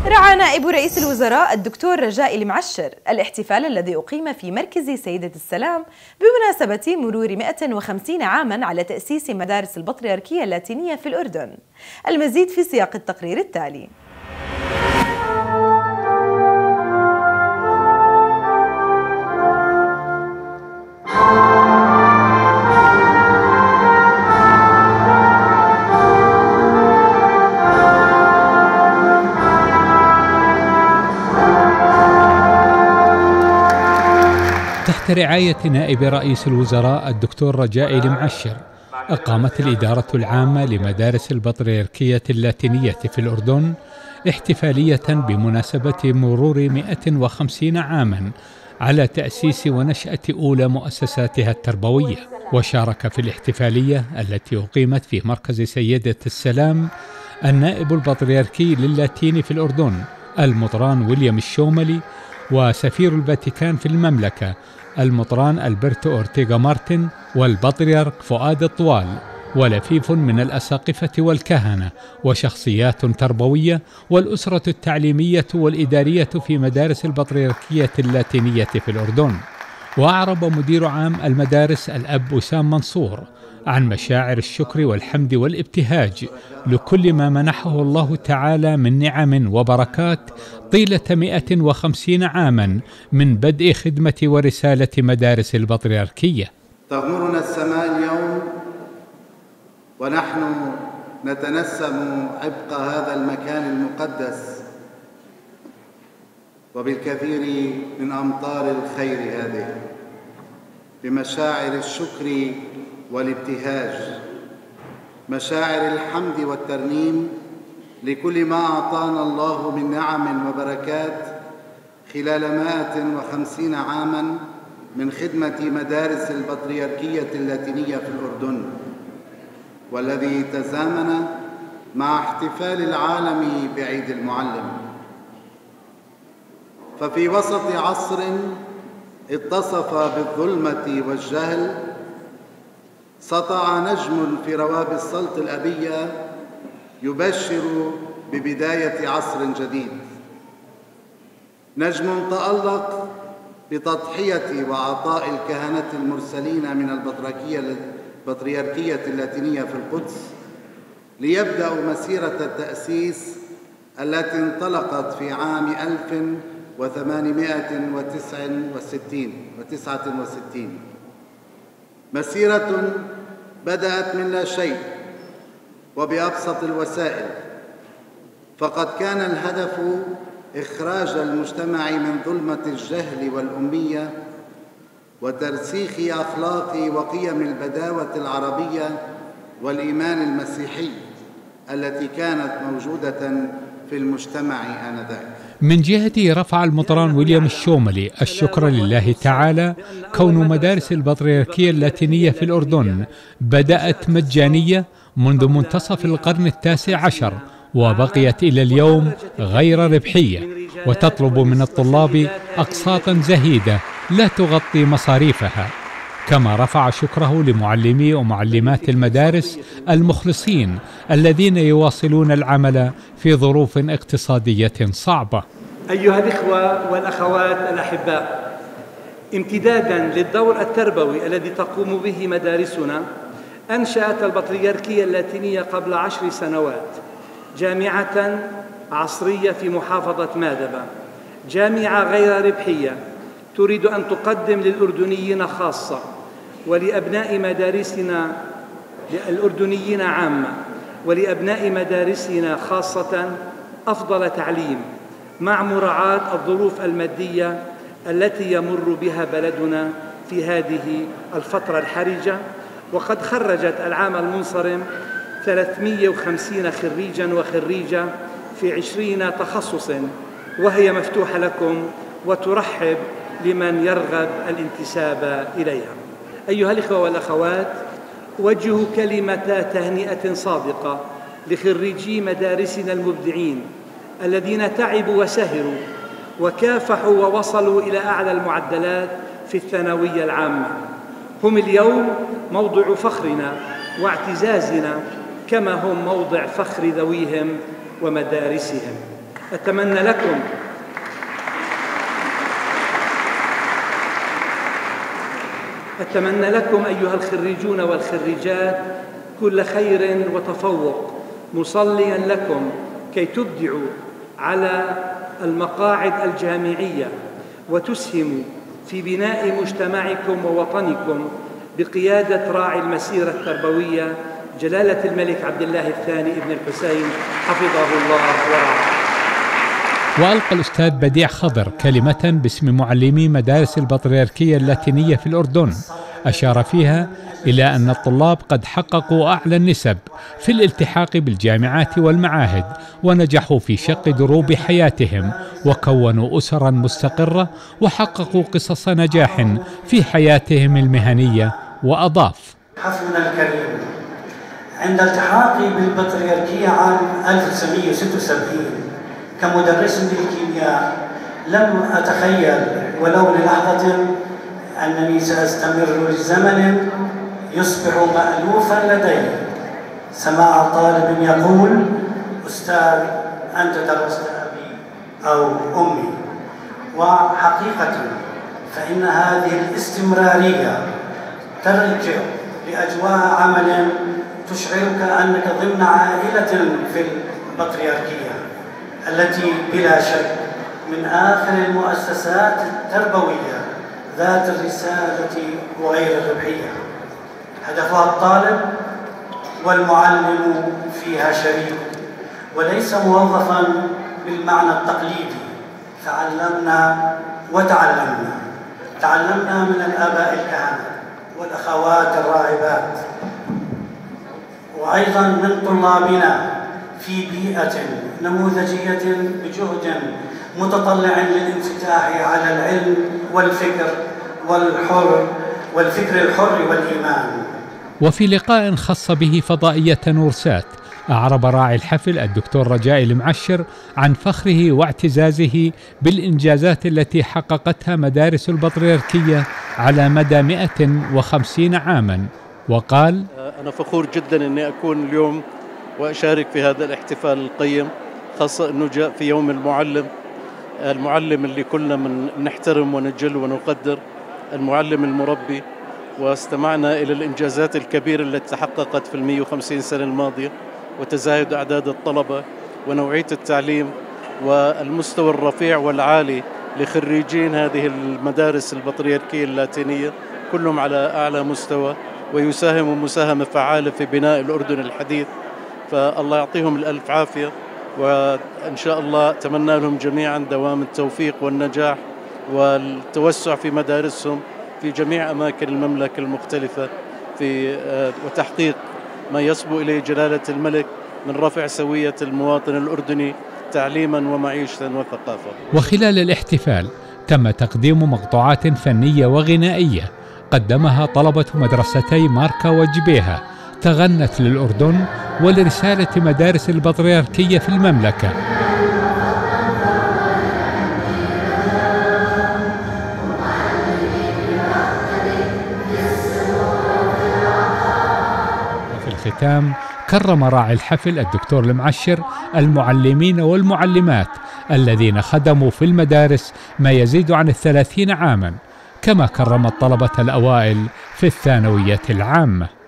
رعى نائب رئيس الوزراء الدكتور رجاء المعشر الاحتفال الذي أقيم في مركز سيدة السلام بمناسبة مرور 150 عاما على تأسيس مدارس البطريركية اللاتينية في الأردن. المزيد في سياق التقرير التالي. تحت رعاية نائب رئيس الوزراء الدكتور رجاء المعشر، أقامت الإدارة العامة لمدارس البطريركية اللاتينية في الأردن احتفالية بمناسبة مرور 150 عاما على تأسيس ونشأة أولى مؤسساتها التربوية. وشارك في الاحتفالية التي أقيمت في مركز سيدة السلام النائب البطريركي للاتيني في الأردن المطران ويليام الشوملي، وسفير الفاتيكان في المملكة المطران ألبرتو أورتيغا مارتن، والبطريرك فؤاد الطوال، ولفيف من الأساقفة والكهنة وشخصيات تربوية والأسرة التعليمية والإدارية في مدارس البطريركية اللاتينية في الأردن. وأعرب مدير عام المدارس الأب وسام منصور عن مشاعر الشكر والحمد والابتهاج لكل ما منحه الله تعالى من نعم وبركات طيلة 150 عاما من بدء خدمة ورسالة مدارس البطريركية. تغمرنا السماء اليوم ونحن نتنسم عبق هذا المكان المقدس وبالكثير من أمطار الخير هذه بمشاعر الشكر والابتهاج، مشاعر الحمد والترنيم لكل ما أعطانا الله من نعم وبركات خلال 150 عاما من خدمة مدارس البطريركية اللاتينية في الأردن، والذي تزامن مع احتفال العالم بعيد المعلم. ففي وسط عصر اتصف بالظلمة والجهل سطع نجم في رواب السلط الأبية يبشر ببداية عصر جديد، نجم تألق بتضحية وعطاء الكهنة المرسلين من البطريركية اللاتينية في القدس ليبدأوا مسيرة التأسيس التي انطلقت في عام 1869 مسيرة بدأت من لا شيء وبأبسط الوسائل، فقد كان الهدف إخراج المجتمع من ظلمة الجهل والأمية وترسيخ أخلاق وقيم البداوة العربية والإيمان المسيحي التي كانت موجودة في المجتمع آنذاك. من جهته رفع المطران ويليام الشوملي الشكر لله تعالى كون مدارس البطريركية اللاتينية في الأردن بدأت مجانية منذ منتصف القرن ال19 وبقيت إلى اليوم غير ربحية، وتطلب من الطلاب أقساطا زهيدة لا تغطي مصاريفها. كما رفع شكره لمعلمي ومعلمات المدارس المخلصين الذين يواصلون العمل في ظروف اقتصادية صعبة. أيها الإخوة والأخوات الأحباء، امتدادا للدور التربوي الذي تقوم به مدارسنا، أنشأت البطريركية اللاتينية قبل 10 سنوات جامعة عصرية في محافظة مادبة، جامعة غير ربحية تريد أن تقدم للأردنيين خاصة ولأبناء مدارسنا الأردنيين عامة ولأبناء مدارسنا خاصة أفضل تعليم مع مراعاة الظروف المادية التي يمر بها بلدنا في هذه الفترة الحرجة. وقد خرجت العام المنصرم 350 خريجاً وخريجة في 20 تخصص، وهي مفتوحة لكم وترحب لمن يرغب الانتساب إليها. أيها الإخوة والأخوات، أوجه كلمة تهنئة صادقة لخريجي مدارسنا المبدعين الذين تعبوا وسهروا وكافحوا ووصلوا إلى أعلى المعدلات في الثانوية العامة. هم اليوم موضع فخرنا واعتزازنا كما هم موضع فخر ذويهم ومدارسهم. أتمنى لكم أيها الخريجون والخريجات كل خير وتفوق، مصليا لكم كي تبدعوا على المقاعد الجامعية وتسهموا في بناء مجتمعكم ووطنكم بقيادة راعي المسيرة التربوية جلالة الملك عبد الله الثاني ابن الحسين حفظه الله ورعاه. وألقى الأستاذ بديع خضر كلمة باسم معلمي مدارس البطريركية اللاتينية في الأردن، أشار فيها إلى أن الطلاب قد حققوا أعلى النسب في الالتحاق بالجامعات والمعاهد، ونجحوا في شق دروب حياتهم، وكونوا أسرا مستقرة، وحققوا قصص نجاح في حياتهم المهنية. وأضاف: حفلنا الكريم عند التحاقي بالبطريركية عام 1976 كمدرس للكيمياء لم أتخيل ولو للحظة أنني سأستمر لزمن يصبح مألوفا لدي سماع طالب يقول: أستاذ أنت درست أبي أو أمي. وحقيقة فإن هذه الاستمرارية ترجع لأجواء عمل تشعرك أنك ضمن عائلة في البطريركية التي بلا شك من آخر المؤسسات التربوية ذات الرسالة وغير الربحية، هدفها الطالب والمعلم فيها شريك وليس موظفا بالمعنى التقليدي. تعلمنا وتعلمنا، تعلمنا من الآباء الكهنة والأخوات الراهبات، وأيضا من طلابنا في بيئة نموذجية بجهد متطلع للانفتاح على العلم والفكر الحر والإيمان. وفي لقاء خص به فضائية نورسات، أعرب راعي الحفل الدكتور رجاء المعشر عن فخره واعتزازه بالإنجازات التي حققتها مدارس البطريركية على مدى 150 عاما، وقال: أنا فخور جدا أني أكون اليوم وأشارك في هذا الاحتفال القيم، خاصة أنه جاء في يوم المعلم اللي كلنا نحترم ونجل ونقدر، المعلم المربي. واستمعنا إلى الإنجازات الكبيرة التي تحققت في 150 سنة الماضية، وتزايد أعداد الطلبة ونوعية التعليم والمستوى الرفيع والعالي لخريجين هذه المدارس البطريركية اللاتينية، كلهم على أعلى مستوى ويساهموا مساهمة فعالة في بناء الأردن الحديث. فالله يعطيهم الألف عافية، وإن شاء الله أتمنى لهم جميعا دوام التوفيق والنجاح والتوسع في مدارسهم في جميع أماكن المملكة المختلفة، وتحقيق ما يصبو إليه جلالة الملك من رفع سوية المواطن الأردني تعليما ومعيشة وثقافة. وخلال الاحتفال تم تقديم مقطوعات فنية وغنائية قدمها طلبة مدرستي ماركا وجبيها، تغنت للأردن ولرسالة مدارس البطريركية في المملكة. وفي الختام كرم راعي الحفل الدكتور المعشر المعلمين والمعلمات الذين خدموا في المدارس ما يزيد عن 30 عاما، كما كرم الطلبة الأوائل في الثانوية العامة.